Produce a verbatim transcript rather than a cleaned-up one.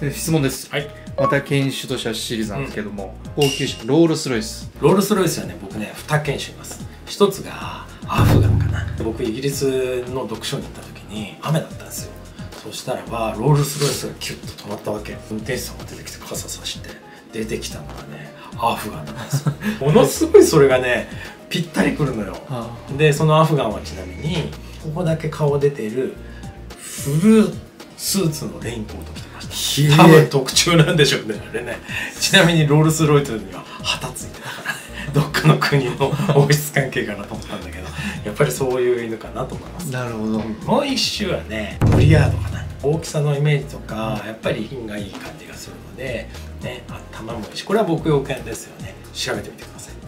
質問です。 はい。 また犬種としてはシリーズなんですけども、高級車ロールスロイス。 ロールスロイスはね、僕ね、に犬種います。一つがアフガンかな。僕イギリスの読書に行った時に雨だったんですよ。そしたらばロールスロイスがキュッと止まったわけ。運転手さんが出てきて傘さして出てきたのがね、アフガンなんですよ。ものすごいそれがね、ぴったりくるのよ。で、そのアフガンはちなみにここだけ顔出てるフルスーツのレインコート着てました。多分特注なんでしょうね、あれね。ちなみにロールスロイスには旗ついてたからね、どっかの国の王室関係かなと思ったんだけど、やっぱりそういう犬かなと思います。 なるほど。 もう一種はね、ブリヤードかな。大きさのイメージとかやっぱり品がいい感じがするので、ね、頭もいいし、これは牧羊犬ですよね。調べてみてください。